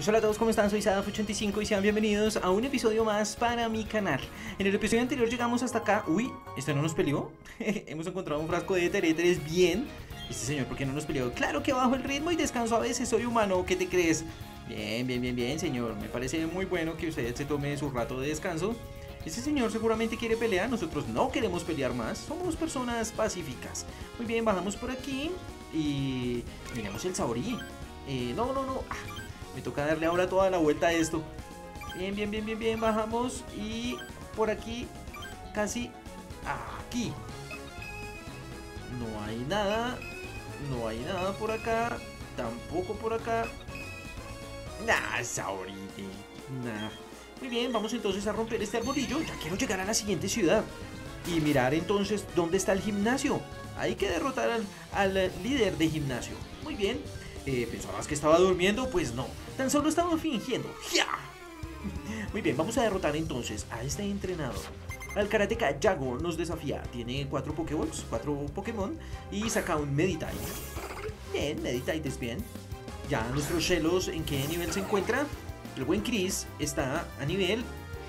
Pues hola a todos, ¿cómo están? Soy Sadaf85 y sean bienvenidos a un episodio más para mi canal. En el episodio anterior llegamos hasta acá. Uy, ¿este no nos peleó? Hemos encontrado un frasco de éteres, bien. Este señor, ¿por qué no nos peleó? Claro que bajo el ritmo y descanso a veces, soy humano, ¿qué te crees? Bien, señor. Me parece muy bueno que usted se tome su rato de descanso. Este señor seguramente quiere pelear, nosotros no queremos pelear más, somos personas pacíficas. Muy bien, bajamos por aquí y miremos el saborí. No. Me toca darle ahora toda la vuelta a esto. Bien, bajamos y por aquí, casi aquí. No hay nada por acá, tampoco por acá. Nah, saborite, nah. Muy bien, vamos entonces a romper este arbolillo. Ya quiero llegar a la siguiente ciudad y mirar entonces dónde está el gimnasio. Hay que derrotar al líder de gimnasio. Muy bien. ¿Pensabas que estaba durmiendo? Pues no, tan solo estaba fingiendo. ¡Ja! Muy bien, vamos a derrotar entonces a este entrenador. Al karateka Yago nos desafía. Tiene 4 Pokéballs, 4 Pokémon y saca un Meditite. Bien, Meditite es bien. Ya nuestros Shellos, ¿en qué nivel se encuentra? El buen Chris está a nivel...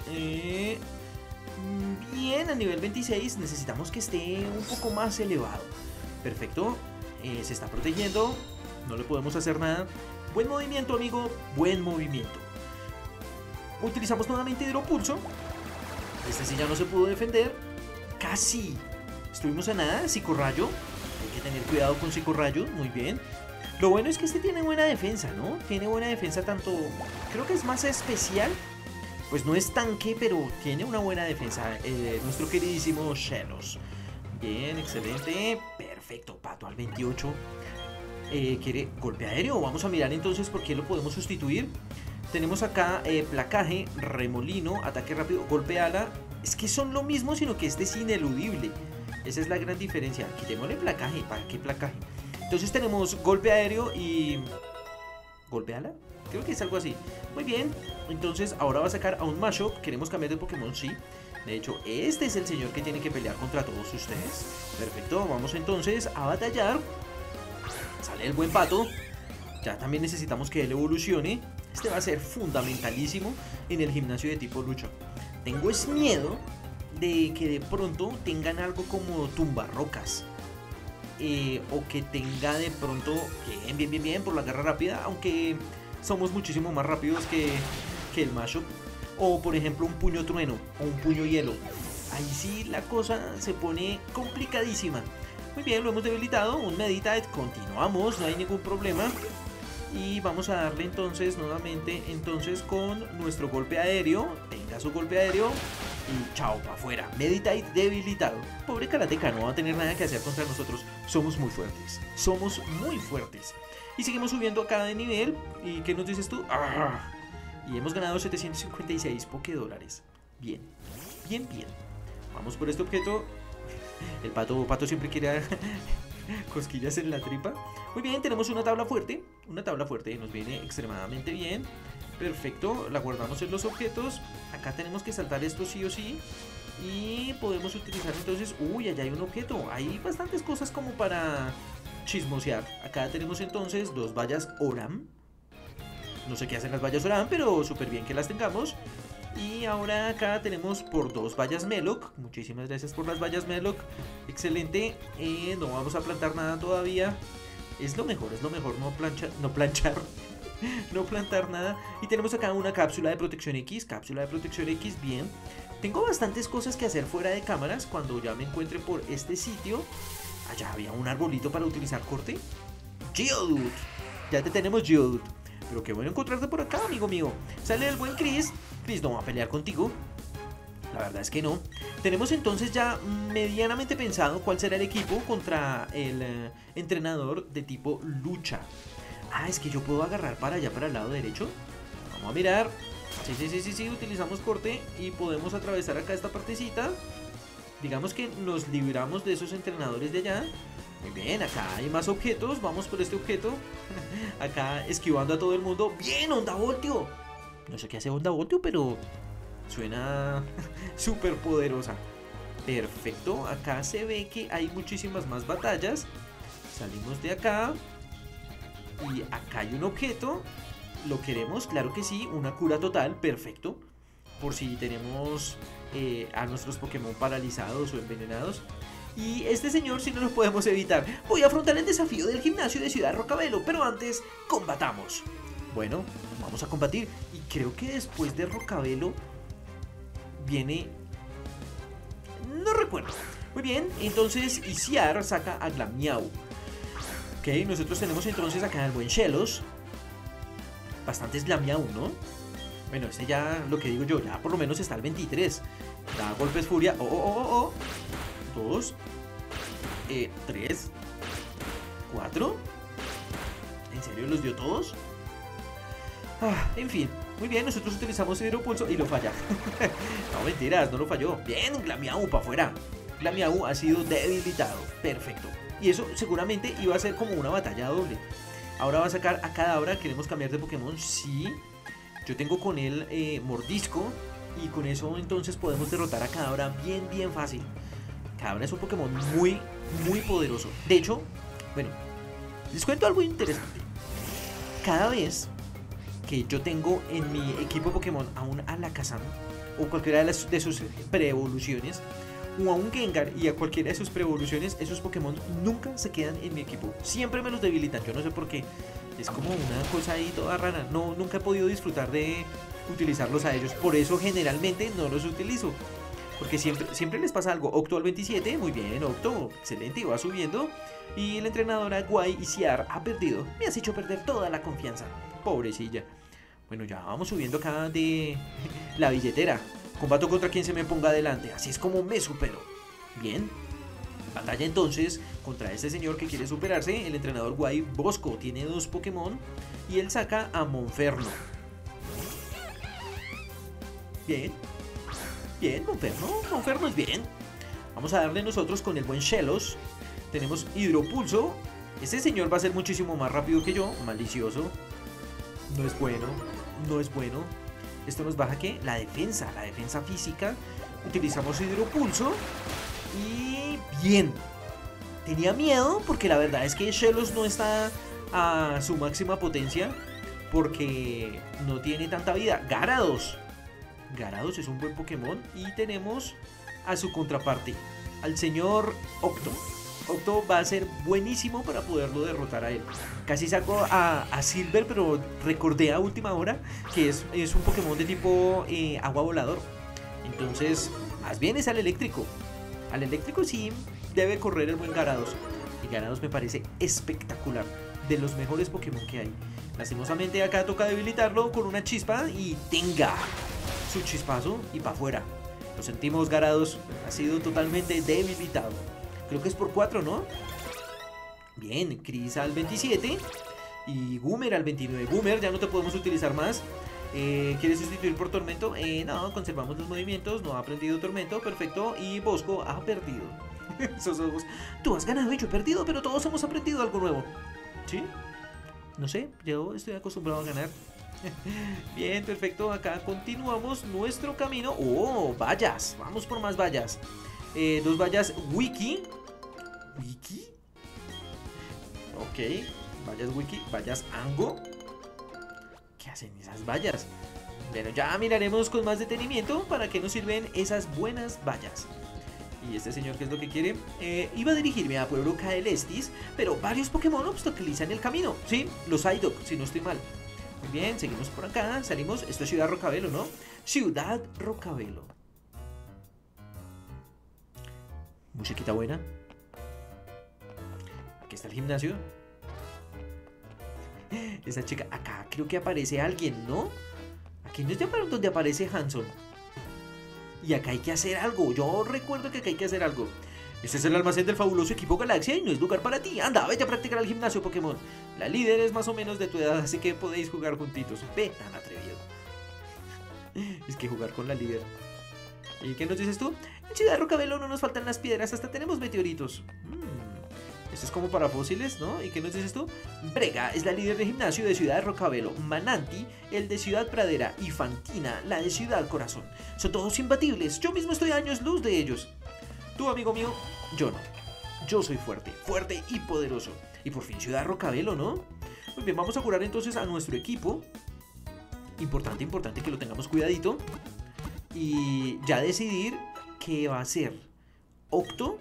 bien, a nivel 26. Necesitamos que esté un poco más elevado. Perfecto, se está protegiendo. No le podemos hacer nada. Buen movimiento, amigo. Buen movimiento. Utilizamos nuevamente Hidropulso. Este sí ya no se pudo defender. Casi. Estuvimos a nada. Psicorrayo. Hay que tener cuidado con Psicorrayo. Muy bien. Lo bueno es que este tiene buena defensa, ¿no? Tiene buena defensa tanto... Creo que es más especial. Pues no es tanque, pero tiene una buena defensa. Nuestro queridísimo Shellos. Bien, excelente. Perfecto. Pato al 28. Quiere golpe aéreo. Vamos a mirar entonces por qué lo podemos sustituir. Tenemos acá placaje, remolino, ataque rápido, golpe ala. Es que son lo mismo, sino que este es ineludible. Esa es la gran diferencia. Quitémosle placaje. ¿Para qué placaje? Entonces tenemos golpe aéreo y... ¿golpe ala? Creo que es algo así. Muy bien. Entonces ahora va a sacar a un Mashop. Queremos cambiar de Pokémon, sí. De hecho, este es el señor que tiene que pelear contra todos ustedes. Perfecto. Vamos entonces a batallar. Sale el buen Pato. Ya también necesitamos que él evolucione. Este va a ser fundamentalísimo en el gimnasio de tipo lucha. Tengo es miedo de que de pronto tengan algo como tumbarrocas. O que tenga de pronto bien por la garra rápida. Aunque somos muchísimo más rápidos que el Mashop. O por ejemplo un puño trueno o un puño hielo. Ahí sí la cosa se pone complicadísima. Muy bien, lo hemos debilitado, un Meditite, continuamos, no hay ningún problema. Y vamos a darle entonces nuevamente con nuestro golpe aéreo. Tenga su golpe aéreo y chao, para afuera. Meditite debilitado. Pobre karateka, no va a tener nada que hacer contra nosotros. Somos muy fuertes, Y seguimos subiendo acá de nivel. ¿Y qué nos dices tú? ¡Ah! Y hemos ganado 756 Pokédólares. Bien. Vamos por este objeto. El pato siempre quiere cosquillas en la tripa. Muy bien, tenemos una tabla fuerte. Nos viene extremadamente bien. Perfecto, la guardamos en los objetos. Acá tenemos que saltar esto sí o sí. Y podemos utilizar entonces... Uy, allá hay un objeto. Hay bastantes cosas como para chismosear. Acá tenemos entonces 2 vallas Oram. No sé qué hacen las vallas Oram, pero súper bien que las tengamos. Y ahora acá tenemos por 2 vallas Meloc. Muchísimas gracias por las vallas Meloc. Excelente. No vamos a plantar nada todavía. Es lo mejor no planchar. No plantar nada. Y tenemos acá una cápsula de protección X. Bien. Tengo bastantes cosas que hacer fuera de cámaras. Cuando ya me encuentre por este sitio. Allá había un arbolito para utilizar corte. Geodude. Ya te tenemos, Geodude. Pero qué bueno encontrarte por acá, amigo mío. Sale el buen Chris. Chris no va a pelear contigo. La verdad es que no. Tenemos entonces ya medianamente pensado cuál será el equipo contra el entrenador de tipo lucha. Ah, es que yo puedo agarrar para allá, para el lado derecho. Vamos a mirar. Sí, utilizamos corte y podemos atravesar acá esta partecita. Digamos que nos libramos de esos entrenadores de allá. Muy bien, acá hay más objetos. Vamos por este objeto. Acá esquivando a todo el mundo. Bien, Onda Voltio. No sé qué hace Onda Voltio, pero suena súper poderosa. Perfecto, acá se ve que hay muchísimas más batallas. Salimos de acá. Y acá hay un objeto. lo queremos, claro que sí, una cura total, perfecto. Por si tenemos a nuestros Pokémon paralizados o envenenados. Y este señor sí no lo podemos evitar. Voy a afrontar el desafío del gimnasio de Ciudad Rocabelo, pero antes, combatamos. Bueno, vamos a combatir. Y creo que después de Rocabelo viene... no recuerdo. Muy bien, entonces Isiar saca a Glamiau. Ok, nosotros tenemos entonces acá al buen Shellos. Bastantes Glamiau, ¿no? Bueno, este ya, lo que digo yo, ya por lo menos está al 23. Da golpes furia. Oh. 2, 3, 4. ¿En serio los dio todos? En fin, muy bien, nosotros utilizamos hidropulso y lo falla. No, mentiras, no lo falló. Bien, Glamiau para afuera. Glamiau ha sido debilitado, perfecto. Y eso seguramente iba a ser como una batalla doble. Ahora va a sacar a Kadabra, queremos cambiar de Pokémon, sí. Yo tengo con él Mordisco y con eso entonces podemos derrotar a Kadabra bien fácil. Kadabra es un Pokémon muy poderoso. De hecho, bueno, les cuento algo interesante. Cada vez que yo tengo en mi equipo Pokémon a un Alakazam o cualquiera de sus pre-evoluciones, o a un Gengar y a cualquiera de sus pre-evoluciones, esos Pokémon nunca se quedan en mi equipo. Siempre me los debilitan, yo no sé por qué. Es como una cosa ahí toda rara. No, nunca he podido disfrutar de utilizarlos a ellos. Por eso generalmente no los utilizo. Porque siempre les pasa algo. Octo al 27, muy bien, Octo, excelente, va subiendo. Y el entrenador Aguay Isiar ha perdido. Me has hecho perder toda la confianza. Pobrecilla. Bueno, ya vamos subiendo acá de la billetera. Combato contra quien se me ponga adelante. Así es como me supero. Bien. Batalla entonces contra este señor que quiere superarse. El entrenador Guay Bosco tiene 2 Pokémon. Y él saca a Monferno. Bien. Bien, Monferno es bien. Vamos a darle nosotros con el buen Shellos. Tenemos Hidropulso. Este señor va a ser muchísimo más rápido que yo. Malicioso. No es bueno. Esto nos baja ¿qué? La defensa física. Utilizamos Hidropulso. Y bien. Tenía miedo porque la verdad es que Shellos no está a su máxima potencia. Porque no tiene tanta vida. Gyarados es un buen Pokémon. Y tenemos a su contraparte, al señor Octo. Octo va a ser buenísimo para poderlo derrotar a él. Casi saco a Silver, pero recordé a última hora que es un Pokémon de tipo agua volador. Entonces, más bien es al eléctrico. Al eléctrico sí debe correr el buen Gyarados. Y Gyarados me parece espectacular. De los mejores Pokémon que hay. Lastimosamente acá toca debilitarlo con una chispa y tenga su chispazo y para afuera. Lo sentimos, Gyarados ha sido totalmente debilitado. Creo que es por 4, ¿no? Bien, Chris al 27 y Goomer al 29. Goomer, ya no te podemos utilizar más. ¿Quieres sustituir por Tormento? No, conservamos los movimientos. No ha aprendido Tormento, perfecto. Y Bosco ha perdido. Esos ojos. Tú has ganado y yo he perdido, pero todos hemos aprendido algo nuevo. ¿Sí? No sé, yo estoy acostumbrado a ganar. Bien, perfecto, acá continuamos nuestro camino. Oh, vallas, vamos por más vallas. 2 vallas Wiki. Ok, vallas Wiki, vallas Ango. ¿Qué hacen esas vallas? Bueno, ya miraremos con más detenimiento para qué nos sirven esas buenas vallas. ¿Y este señor qué es lo que quiere? Iba a dirigirme a Pueblo Caelestis, pero varios Pokémon obstaculizan el camino. Sí, los Psyduck, si no estoy mal. Muy bien, seguimos por acá, salimos. Esto es Ciudad Rocabelo, ¿no? Ciudad Rocabelo. Musiquita buena. Aquí está el gimnasio. Esa chica, acá creo que aparece alguien, ¿no? Aquí no es donde aparece Hanson. Y acá hay que hacer algo. Yo recuerdo que acá hay que hacer algo. Este es el almacén del fabuloso equipo Galaxia y no es lugar para ti. Anda, vete a practicar al gimnasio Pokémon. La líder es más o menos de tu edad, así que podéis jugar juntitos. Ve, tan atrevido. Es que jugar con la líder. ¿Y qué nos dices tú? En Ciudad Rocabelo no nos faltan las piedras, hasta tenemos meteoritos. Esto es como para fósiles, ¿no? ¿Y qué nos dices tú? Brega es la líder de gimnasio de Ciudad Rocabelo. Mananti, el de Ciudad Pradera. Y Fantina, la de Ciudad Corazón. Son todos imbatibles. Yo mismo estoy a años luz de ellos. Tú, amigo mío, yo no. Yo soy fuerte y poderoso. Y por fin Ciudad Rocabelo, ¿no? Muy bien, vamos a curar entonces a nuestro equipo. Importante, importante que lo tengamos cuidadito. Y ya decidir qué va a ser Octo,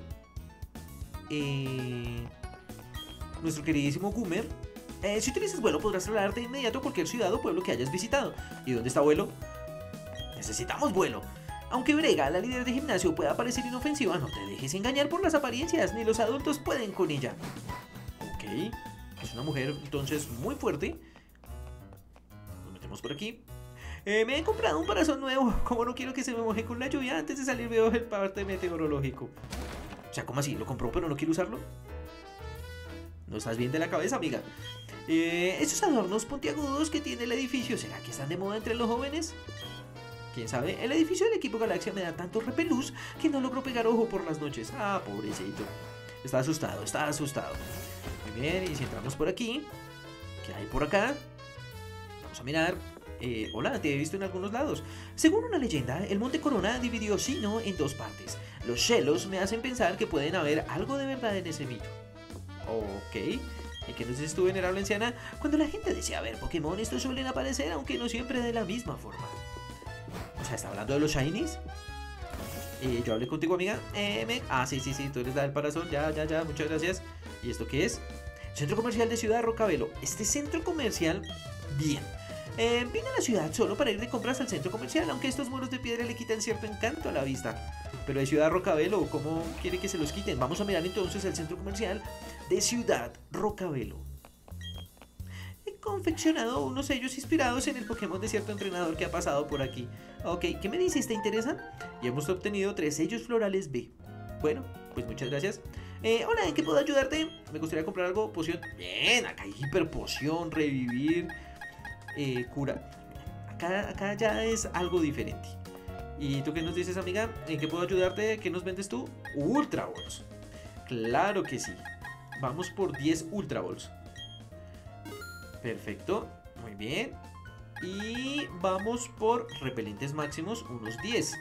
nuestro queridísimo Goomer. Si utilizas vuelo podrás trasladarte de inmediato a cualquier ciudad o pueblo que hayas visitado. ¿Y dónde está vuelo? Necesitamos vuelo. Aunque Brega, la líder de gimnasio, pueda parecer inofensiva, no te dejes engañar por las apariencias, ni los adultos pueden con ella. Ok, es una mujer entonces muy fuerte. Nos metemos por aquí. Me he comprado un parasol nuevo. Como no quiero que se me moje con la lluvia, antes de salir veo el parte meteorológico. O sea, ¿cómo así? ¿Lo compró pero no quiere usarlo? ¿No estás bien de la cabeza, amiga? Esos adornos puntiagudos que tiene el edificio, ¿será que están de moda entre los jóvenes? ¿Quién sabe? El edificio del equipo Galaxia me da tanto repelús que no logro pegar ojo por las noches. Ah, pobrecito. Está asustado, está asustado. Muy bien, y si entramos por aquí, ¿qué hay por acá? Vamos a mirar. Hola, te he visto en algunos lados. Según una leyenda, el Monte Corona dividió Sinnoh en dos partes. Los Shellos me hacen pensar que pueden haber algo de verdad en ese mito. Ok. ¿Y qué nos dices tú, venerable anciana? Cuando la gente desea ver Pokémon, estos suelen aparecer, aunque no siempre de la misma forma. O sea, ¿está hablando de los Shinies? Yo hablé contigo, amiga. Sí, tú eres la del parasol. Ya, muchas gracias. ¿Y esto qué es? Centro comercial de Ciudad Rocabelo. Este centro comercial, bien. Vine a la ciudad solo para ir de compras al centro comercial, aunque estos muros de piedra le quitan cierto encanto a la vista. Pero de Ciudad Rocabelo, ¿cómo quiere que se los quiten? Vamos a mirar entonces el centro comercial de Ciudad Rocabelo. He confeccionado unos sellos inspirados en el Pokémon de cierto entrenador que ha pasado por aquí. Ok, ¿qué me dices? ¿Te interesan? Y hemos obtenido 3 sellos florales B. Bueno, pues muchas gracias. Hola, ¿en qué puedo ayudarte? Me gustaría comprar algo, poción. Bien, acá hay hiperpoción, revivir, cura. Acá ya es algo diferente. ¿Y tú qué nos dices, amiga? ¿En qué puedo ayudarte? ¿Qué nos vendes tú? Ultra Balls. Claro que sí. Vamos por 10 Ultra Balls. Perfecto, muy bien. Y vamos por repelentes máximos, unos 10.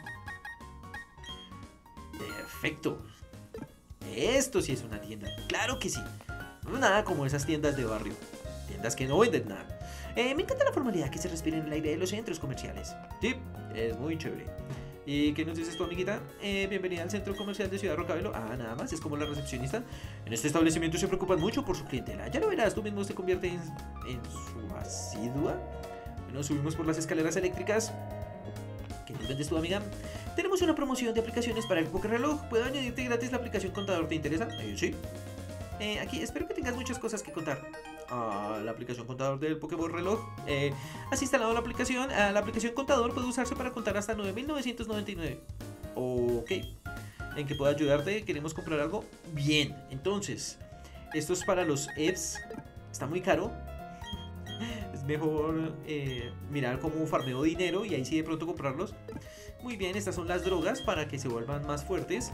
Perfecto. Esto sí es una tienda, claro que sí. No nada como esas tiendas de barrio. Tiendas que no venden nada. Me encanta la formalidad que se respira en el aire de los centros comerciales. Sí, es muy chévere. ¿Y qué nos dices tú, amiguita? Bienvenida al centro comercial de Ciudad Rocabelo. Ah, nada más, es como la recepcionista. En este establecimiento se preocupan mucho por su clientela. Ya lo verás, tú mismo se convierte en su asidua. Bueno, subimos por las escaleras eléctricas. ¿Qué nos vendes tú, amiga? Tenemos una promoción de aplicaciones para el Pokéreloj. ¿Puedo añadirte gratis la aplicación Contador? ¿Te interesa? Sí. Aquí espero que tengas muchas cosas que contar. La aplicación Contador del Pokémon Reloj. ¿Has instalado la aplicación? La aplicación Contador puede usarse para contar hasta 9.999. Ok. ¿En qué puedo ayudarte? ¿Queremos comprar algo? Bien, entonces esto es para los EVs. Está muy caro. Es mejor mirar cómo farmeo dinero y ahí sí de pronto comprarlos. Muy bien, estas son las drogas para que se vuelvan más fuertes.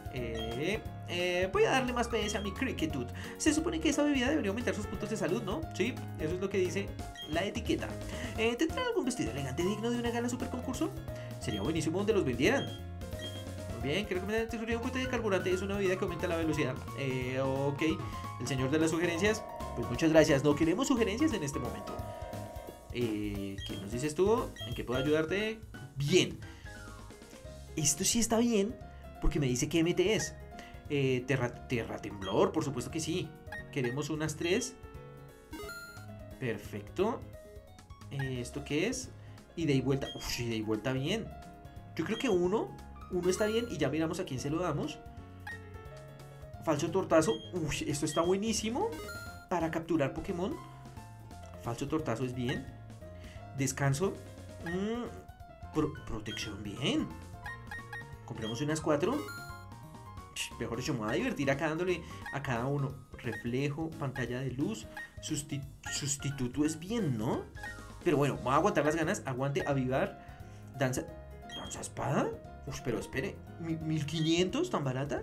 Voy a darle más PS a mi Cricketwood. Se supone que esa bebida debería aumentar sus puntos de salud, ¿no? Sí, eso es lo que dice la etiqueta. ¿Tendrán algún vestido elegante digno de una gala super concurso? Sería buenísimo donde los vendieran. Muy bien, creo que me tendría un cohete de carburante. Es una bebida que aumenta la velocidad. Ok, el señor de las sugerencias. Pues muchas gracias, no queremos sugerencias en este momento. ¿Qué nos dices tú? ¿En qué puedo ayudarte? Bien. Esto sí está bien, porque me dice que MT es. Terra Temblor, por supuesto que sí. Queremos unas 3. Perfecto. ¿Esto qué es? Ida y vuelta. Uf, ida y vuelta bien. Yo creo que uno está bien y ya miramos a quién se lo damos. Falso tortazo. Uf, esto está buenísimo para capturar Pokémon. Falso tortazo es bien. Descanso. Protección, bien. Compramos unas 4. Mejor dicho, me voy a divertir acá dándole a cada uno. Reflejo, pantalla de luz. Sustituto es bien, ¿no? Pero bueno, voy a aguantar las ganas. Aguante, avivar. Danza espada. Uf, pero espere, 1500, tan barata.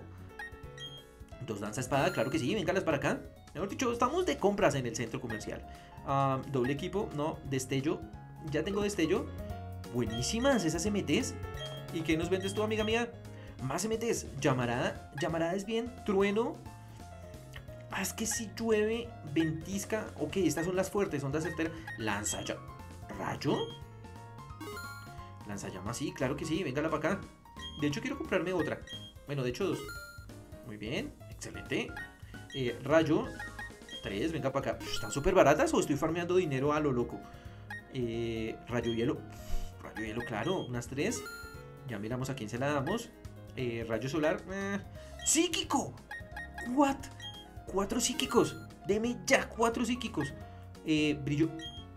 2 danza espada, claro que sí, véngalas para acá. Mejor dicho, estamos de compras en el centro comercial. Doble equipo, no, destello. Ya tengo destello. Buenísimas esas MTs. ¿Y qué nos vendes tú, amiga mía? Más MTs. Llamarada es bien. Trueno. Es que si llueve, ventisca. Ok, estas son las fuertes, son las certeras. Lanza rayo. Lanzallamas, sí, claro que sí, véngala para acá. De hecho, quiero comprarme otra. Bueno, de hecho, 2. Muy bien, excelente. Rayo, 3, venga para acá. ¿Están súper baratas o estoy farmeando dinero a lo loco? Rayo hielo. Rayo hielo, claro, unas 3. Ya miramos a quién se la damos. Rayo solar. ¡Psíquico! ¿What? 4 psíquicos. Deme ya 4 psíquicos. Brillo.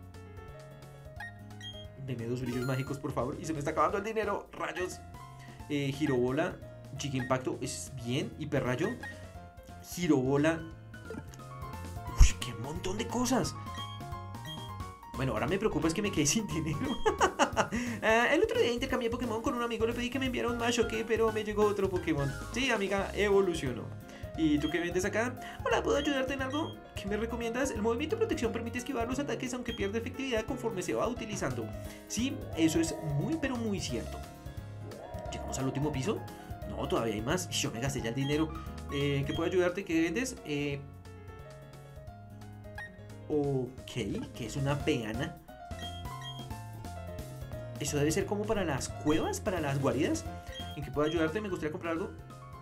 Deme 2 brillos mágicos, por favor. Y se me está acabando el dinero. Rayos. Girobola. Chica impacto. Es bien. Hiperrayo. Girobola. Uy, qué montón de cosas. Bueno, ahora me preocupa es que me quedé sin dinero. El otro día intercambié Pokémon con un amigo. Le pedí que me enviara un Mashoke, pero me llegó otro Pokémon. Sí, amiga, evolucionó. ¿Y tú qué vendes acá? Hola, ¿puedo ayudarte en algo? ¿Qué me recomiendas? El movimiento de protección permite esquivar los ataques aunque pierde efectividad conforme se va utilizando. Sí, eso es muy pero muy cierto. ¿Llegamos al último piso? No, todavía hay más. Yo me gasté ya el dinero. ¿Qué puedo ayudarte? ¿Qué vendes? Ok, ¿qué es una peana? Eso debe ser como para las cuevas, para las guaridas. ¿En qué puedo ayudarte? Me gustaría comprar algo.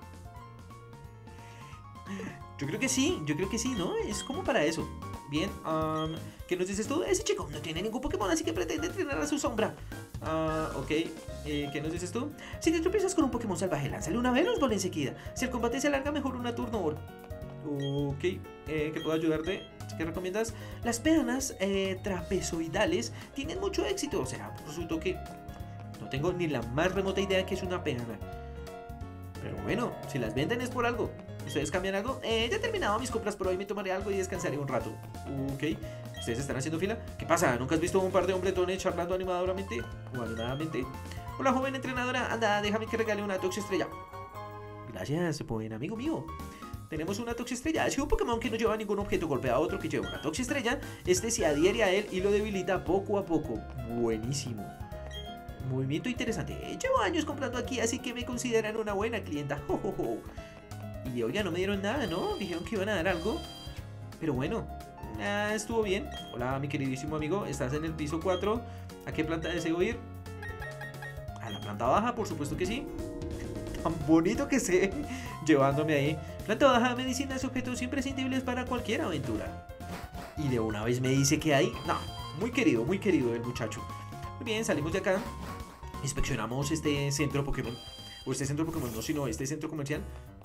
Yo creo que sí, ¿no? Es como para eso. Bien, ¿qué nos dices tú? Ese chico no tiene ningún Pokémon, así que pretende entrenar a su sombra. Ok, ¿qué nos dices tú? Si te tropiezas con un Pokémon salvaje, lánzale una Venosball enseguida. Si el combate se alarga, mejor una Turno Ball. Ok, ¿qué puedo ayudarte? ¿Qué recomiendas? Las peanas trapezoidales tienen mucho éxito. O sea, resultó que no tengo ni la más remota idea de que es una peana. Pero bueno, si las venden es por algo. ¿Ustedes cambian algo? Ya he terminado mis compras por hoy, me tomaré algo y descansaré un rato. Ok, ¿ustedes están haciendo fila? ¿Qué pasa? ¿Nunca has visto un par de hombretones charlando animadoramente? ¿O animadamente? Hola, joven entrenadora, anda, déjame que regale una Tox Estrella. Gracias, buen amigo mío. Tenemos una Tox Estrella. Si un Pokémon que no lleva ningún objeto golpea a otro que lleva una Tox Estrella, este se adhiere a él y lo debilita poco a poco. Buenísimo. Movimiento interesante. Llevo años comprando aquí, así que me consideran una buena clienta. ¡Jo, jo, jo! Y oiga, no me dieron nada, ¿no? Dijeron que iban a dar algo. Pero bueno, estuvo bien. Hola, mi queridísimo amigo. Estás en el piso 4. ¿A qué planta deseo ir? A la planta baja, por supuesto que sí. Tan bonito que sé. Llevándome ahí. Planta baja, medicinas, objetos imprescindibles para cualquier aventura. Y de una vez me dice que hay. No, muy querido el muchacho. Muy bien, salimos de acá. Inspeccionamos este centro Pokémon. O este centro Pokémon, no, sino este centro comercial.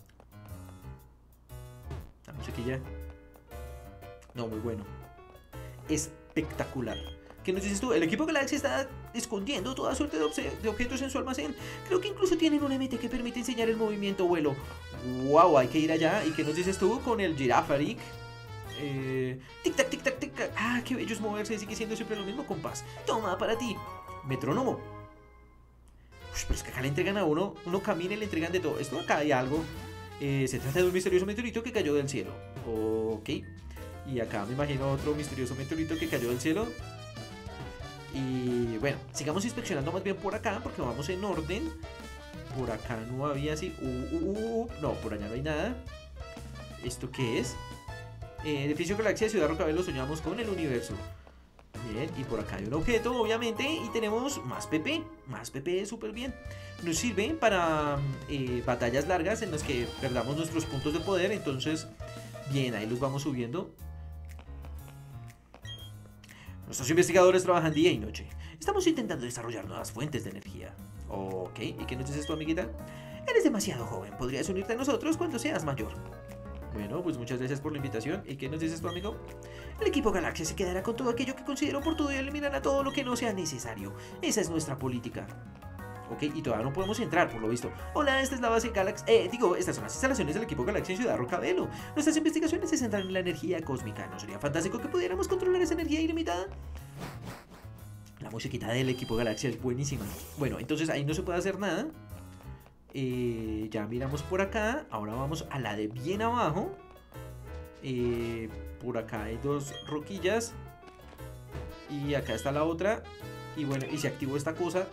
La musiquilla. No, muy bueno. Espectacular. ¿Qué nos dices tú? El equipo Galaxy está escondiendo toda suerte de objetos en su almacén. Creo que incluso tienen un MT que permite enseñar el movimiento vuelo. Wow, hay que ir allá. ¿Y qué nos dices tú con el Girafarik? Tic tac, tic tac, tic tac. Ah, qué bello es moverse. Sigue siendo siempre lo mismo, compás. Toma, para ti. Metrónomo. Uy, pero es que acá le entregan a uno camina y le entregan de todo. Esto acá hay algo. Se trata de un misterioso meteorito que cayó del cielo. Ok. Y acá me imagino otro misterioso meteorito que cayó del cielo. Y bueno, sigamos inspeccionando más bien por acá, porque vamos en orden. Por acá no había así. No, por allá no hay nada. ¿Esto qué es? Edificio Galaxia, Ciudad Rocabelo, soñamos con el universo. Bien, y por acá hay un objeto, obviamente. Y tenemos más PP. Más PP, súper bien. Nos sirve para batallas largas en las que perdamos nuestros puntos de poder. Entonces, bien, ahí los vamos subiendo. Nuestros investigadores trabajan día y noche. Estamos intentando desarrollar nuevas fuentes de energía. Ok, ¿y qué nos dices tu amiguita? Eres demasiado joven, podrías unirte a nosotros cuando seas mayor. Bueno, pues muchas gracias por la invitación. ¿Y qué nos dices tu amigo? El equipo Galaxia se quedará con todo aquello que considera oportuno y eliminará todo lo que no sea necesario. Esa es nuestra política. Ok, y todavía no podemos entrar, por lo visto. Hola, esta es la base Galaxy. Estas son las instalaciones del equipo Galaxia en Ciudad Rocabelo. Nuestras investigaciones se centran en la energía cósmica. ¿No sería fantástico que pudiéramos controlar esa energía ilimitada? La musiquita del equipo Galaxia es buenísima. Bueno, entonces ahí no se puede hacer nada. Ya miramos por acá. Ahora vamos a la de bien abajo. Por acá hay 2 roquillas. Y acá está la otra. Y bueno, y se activó esta cosa.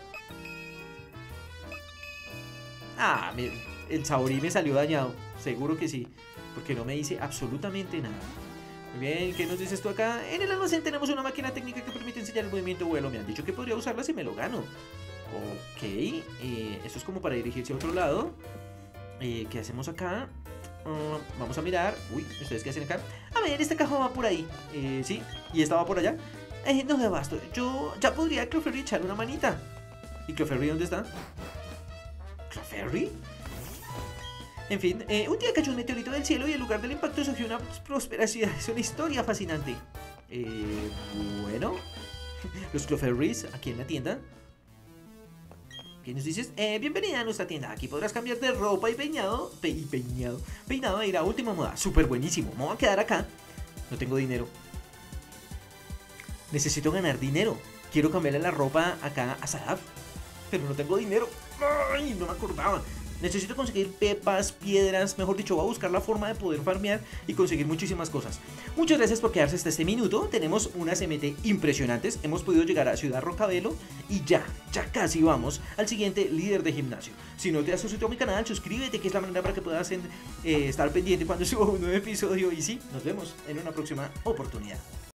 Ah, el Saori me salió dañado. Seguro que sí. Porque no me dice absolutamente nada. Muy bien, ¿qué nos dices tú acá? En el almacén tenemos una máquina técnica que permite enseñar el movimiento vuelo. Me han dicho que podría usarla si me lo gano. Ok, esto es como para dirigirse a otro lado. ¿Qué hacemos acá? Vamos a mirar. Uy, ¿ustedes qué hacen acá? A ver, esta caja va por ahí. Sí, y esta va por allá. No de abasto. Yo ya podría a Clefairy echar una manita. ¿Y Clefairy dónde está? ¿Clefairy? En fin, un día cayó un meteorito del cielo y en lugar del impacto surgió una prosperidad. Es una historia fascinante. Bueno, los Clefairies aquí en la tienda. ¿Qué nos dices? Bienvenida a nuestra tienda. Aquí podrás cambiar de ropa y peinado. Peinado e ir a última moda. Súper buenísimo. Me voy a quedar acá. No tengo dinero. Necesito ganar dinero. Quiero cambiarle la ropa acá a Sadaf. Pero no tengo dinero. ¡Ay! No me acordaba. Necesito conseguir pepas, piedras, mejor dicho, voy a buscar la forma de poder farmear y conseguir muchísimas cosas. Muchas gracias por quedarse hasta este minuto. Tenemos unas MT impresionantes. Hemos podido llegar a Ciudad Rocabelo y ya casi vamos al siguiente líder de gimnasio. Si no te has suscrito a mi canal, suscríbete, que es la manera para que puedas estar pendiente cuando suba un nuevo episodio. Y sí, nos vemos en una próxima oportunidad.